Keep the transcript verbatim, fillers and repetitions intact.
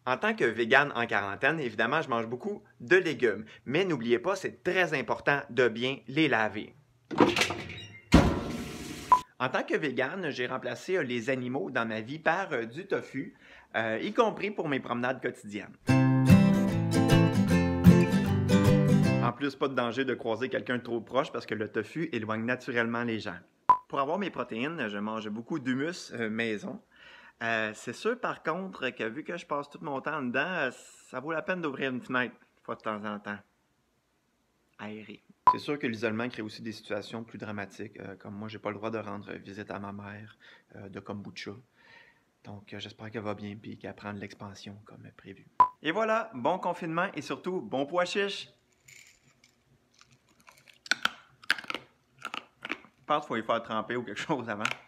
En tant que végane en quarantaine, évidemment, je mange beaucoup de légumes. Mais n'oubliez pas, c'est très important de bien les laver. En tant que végane, j'ai remplacé les animaux dans ma vie par euh, du tofu, euh, y compris pour mes promenades quotidiennes. En plus, pas de danger de croiser quelqu'un de trop proche parce que le tofu éloigne naturellement les gens. Pour avoir mes protéines, je mange beaucoup d'humus euh, maison. Euh, c'est sûr par contre que vu que je passe tout mon temps dedans, euh, ça vaut la peine d'ouvrir une fenêtre une fois de temps en temps. Aéré. C'est sûr que l'isolement crée aussi des situations plus dramatiques, euh, comme moi j'ai pas le droit de rendre visite à ma mère euh, de kombucha. Donc euh, j'espère qu'elle va bien et qu'elle prend de l'expansion comme prévu. Et voilà, bon confinement et surtout bon pois chiche! Je pense qu'il faut y faire tremper ou quelque chose avant.